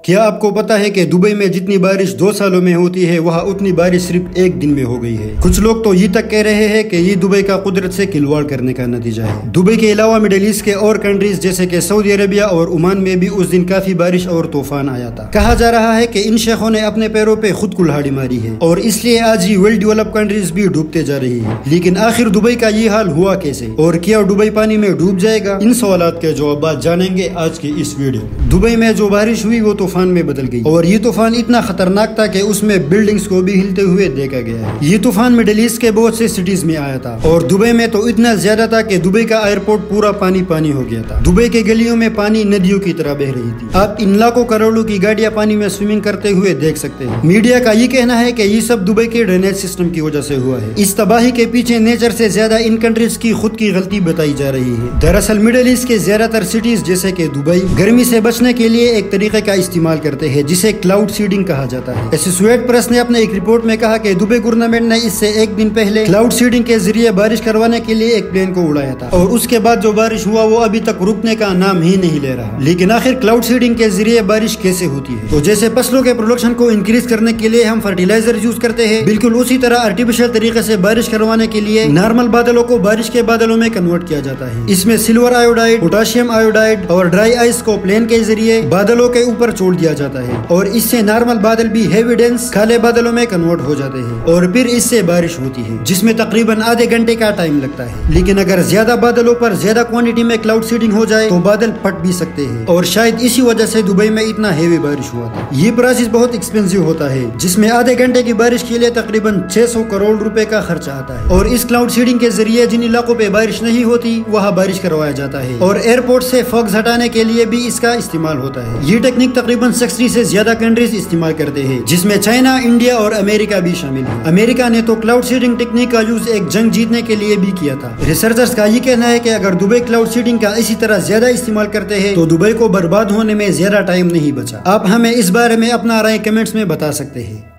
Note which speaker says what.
Speaker 1: کیا آپ کو پتا ہے کہ دبئی میں جتنی بارش 2 سالوں میں ہوتی ہے وہاں اتنی بارش صرف 1 دن میں ہو گئی ہے۔ کچھ لوگ تو یہ تک کہہ رہے ہیں کہ یہ دبئی کا قدرت سے کھلواڑ کرنے کا نتیجہ ہے۔ دبئی کے علاوہ مڈل ایسٹ کے اور کنٹریز جیسے کہ سعودی عربیہ اور عمان میں بھی اس دن کافی بارش اور طوفان آیا تھا۔ کہا جا رہا ہے کہ ان شیخوں نے اپنے پیروں پہ خود کلہاڑی ماری ہے اور اس لیے آج یہ ویل ڈیولپ کنٹریز بھی ڈوبتے جا رہی ہے۔ لیکن آخر دبئی کا یہ حال ہوا کیسے اور کیا دبئی پانی میں ڈوب جائے گا؟ ان سوالات کے جوابات جانیں گے آج کی اس ویڈیو میں۔ دبئی میں جو بارش ہوئی وہ طوفان میں بدل گئی اور یہ طوفان اتنا خطرناک تھا کہ اس میں بلڈنگز کو بھی ہلتے ہوئے دیکھا گیا ہے۔ یہ طوفان مڈل ایسٹ کے بہت سے سٹیز میں آیا تھا اور دبئی میں تو اتنا زیادہ تھا کہ دبئی کا ایئرپورٹ پورا پانی پانی ہو گیا تھا۔ دبئی کے گلیوں میں پانی ندیوں کی طرح بہ رہی تھی۔ آپ ان لاکھوں کروڑوں کی گاڑیاں پانی میں سوئمنگ کرتے ہوئے دیکھ سکتے ہیں۔ میڈیا کا یہ کہنا ہے کہ یہ سب دبئی کے ڈرینیج سسٹم کی وجہ سے ہوا ہے۔ اس تباہی کے پیچھے نیچر سے زیادہ ان کنٹریز کی خود کی غلطی بتائی جا رہی ہے۔ دراصل مڈل ایسٹ کے زیادہ تر سٹیز جیسے کہ دبئی گرمی سے بچنے کے لیے ایک طریقے کا استعمال کرتے ہیں جسے کلاؤڈ سیڈنگ کہا جاتا ہے۔ ایسوسییٹڈ پریس نے اپنے ایک رپورٹ میں کہا کہ دبئی گورنمنٹ نے اس سے 1 دن پہلے کلاؤڈ سیڈنگ کے ذریعے بارش کروانے کے لیے ایک پلین کو اڑایا تھا اور اس کے بعد جو بارش ہوا وہ ابھی تک رکنے کا نام ہی نہیں لے رہا۔ لیکن آخر کلاؤڈ سیڈنگ کے ذریعے بارش کیسے ہوتی ہے؟ تو جیسے فصلوں کے پروڈکشن کو انکریز کرنے کے لیے ہم فرٹیلائزر یوز کرتے ہیں، بالکل اسی طرح آرٹیفیشل طریقے سے بارش کروانے کے لیے نارمل بادلوں کو بارش کے بادلوں میں کنورٹ کیا جاتا ہے۔ اس میں سلور آیوڈائڈ، پوٹاشیم آیوڈائڈ اور ڈرائی آئس کو پلین کے ذریعے بادلوں کے اوپر چھوڑ دیا جاتا ہے اور اس سے نارمل بادل بھی ہیوی ڈینس کالے بادلوں میں کنورٹ ہو جاتے ہیں اور پھر اس سے بارش ہوتی ہے جس میں تقریباً آدھے گھنٹے کا ٹائم لگتا ہے۔ لیکن اگر زیادہ بادلوں پر زیادہ کوانٹٹی میں کلاؤڈ سیڈنگ ہو جائے تو بادل پھٹ بھی سکتے ہیں اور شاید اسی وجہ سے دبئی میں اتنا ہیوی بارش ہوا تھا۔ یہ پروسیس بہت ایکسپینسو ہوتا ہے جس میں آدھے گھنٹے کی بارش کے لیے تقریباً 600 کروڑ روپے کا خرچہ آتا ہے اور اس کلاؤڈ سیڈنگ کے ذریعے جن علاقوں پہ بارش نہیں ہوتی وہاں بارش کروایا جاتا ہے اور ایئرپورٹ سے فاگز ہٹانے کے لیے بھی اس کا استعمال ہوتا ہے۔ یہ ٹیکنیک تقریباً 60 سے زیادہ کنٹریز استعمال کرتے ہیں جس میں چائنا، انڈیا اور امریکہ بھی شامل ہے۔ امریکہ نے تو کلاؤڈ سیڈنگ ٹیکنیک کا یوز ایک جنگ جیتنے کے لیے بھی کیا تھا۔ ریسرچرز کا یہ کہنا ہے کہ اگر دبئی کلاؤڈ سیڈنگ کا اسی طرح زیادہ استعمال کرتے ہیں تو دبئی کو برباد ہونے میں زیادہ ٹائم نہیں بچا۔ آپ ہمیں اس بارے میں اپنا رائے کمنٹس میں بتا سکتے ہیں۔